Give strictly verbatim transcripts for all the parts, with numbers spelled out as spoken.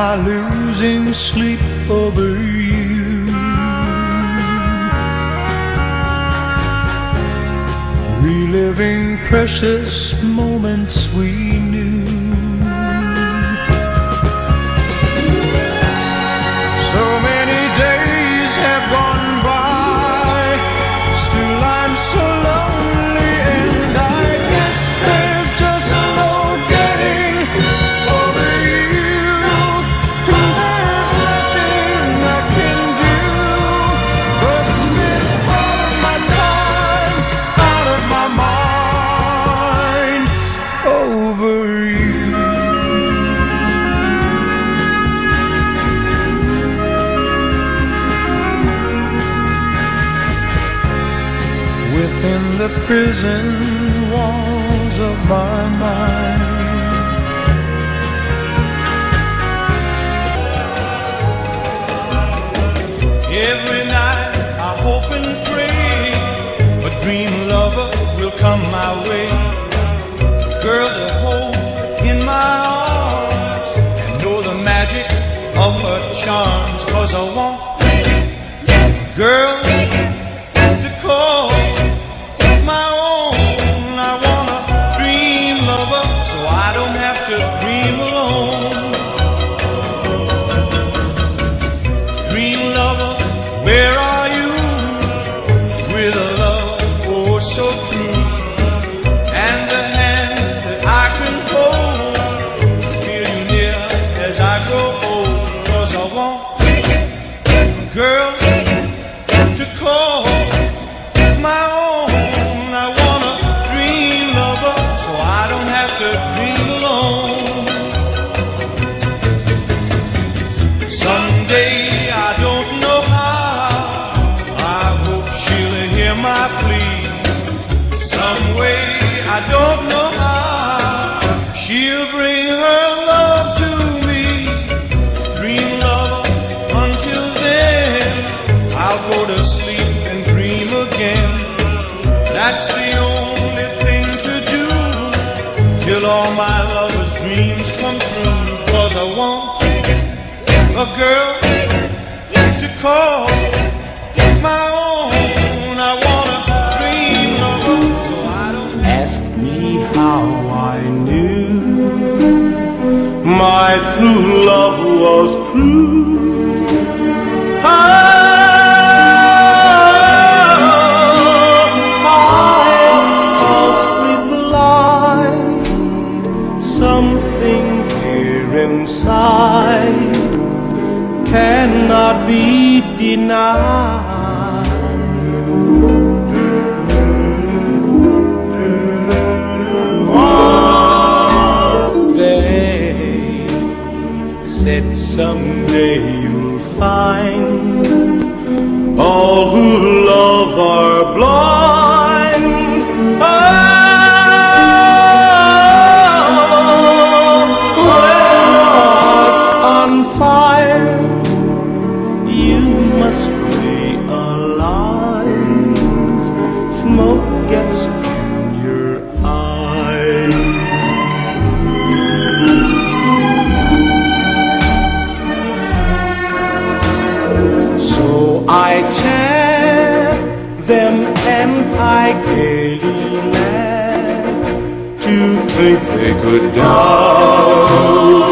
I losing sleep over you? Reliving precious moments we knew. So many days have gone by, still I'm so lonely, and I guess there's just no getting over you. And there's nothing I can do but spend all of my time out of my mind over you. Within the prison walls of my mind, every night I hope and pray a dream lover will come my way, a girl to hold in my arms and know the magic of her charms. 'Cause I want a girl to call my own. I want a dream lover so I don't have to dream alone. Dream lover, where are you? With a love oh so true, and the hand that I can hold, feel you near as I grow old. 'Cause I want a girl to call my own. I want a dream lover so I don't have to dream alone. Someday, I don't know how, I hope she'll hear my plea. Some way, I don't know how, she'll bring her love to me. Dream lover, until then I'll go to sleep and dream again. That's the only thing to do till all my lover's dreams come true. 'Cause I want a girl to call my own. I want a dream lover so I don't ask me how I knew my true love was true. I something here inside cannot be denied. They said someday you'll find all who love are blind. Fire, you must realize smoke gets in your eyes. So I chant them and I gaily laughed to think they could doubt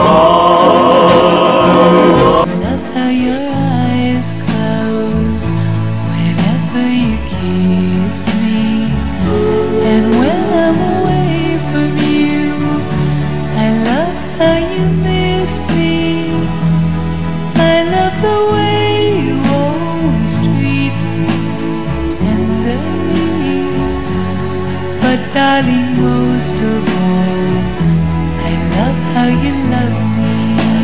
darling, most of all, I love how you love me.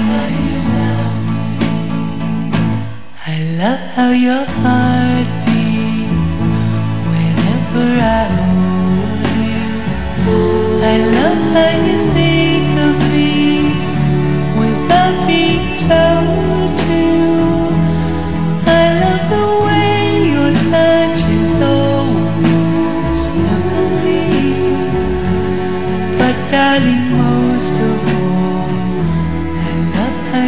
I love how your heart beats whenever I hold you. I love how you think of me without being told to. I love the way your touch is always heavenly. But darling, most of all, I love how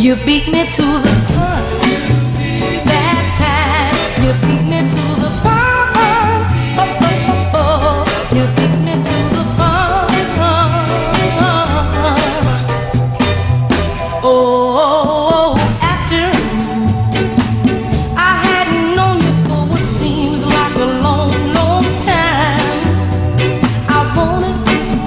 You beat me to the punch. That time you beat me to the punch. Oh, oh, oh, oh. You beat me to the punch. Oh, oh, after I hadn't known you for what seems like a long, long time, I wanted,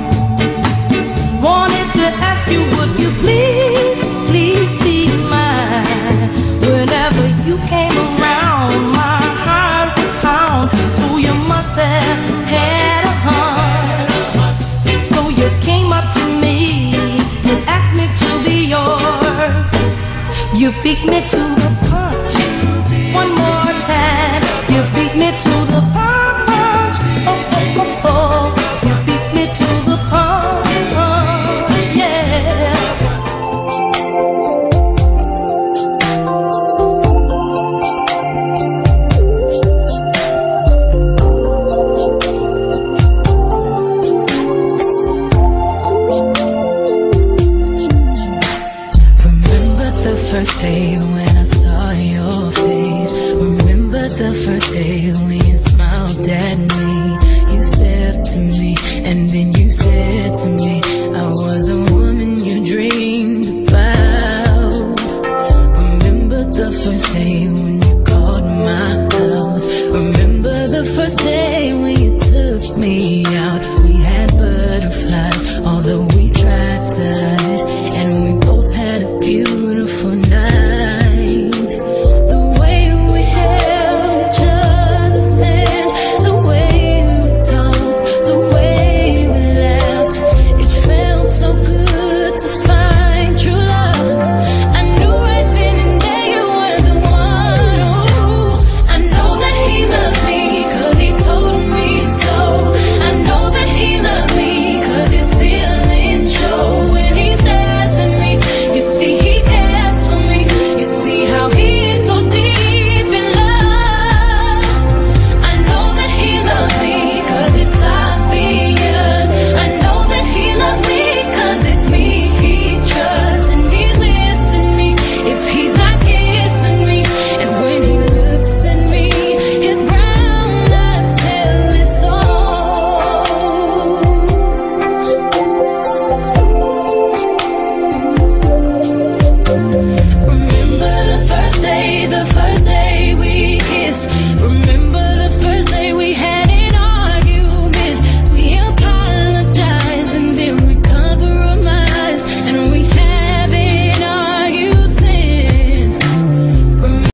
wanted to ask you, would you please, please be mine? Whenever you came around, my heart would pound. So you must have had a hunch. So you came up to me and asked me to be yours. You beat me to the punch. One more time. You beat me to the punch. Oh, oh, oh, oh. You beat me to the punch. Yeah. Remember the first day when I saw your face. Remember the first day when you smiled at me. You stepped to me and then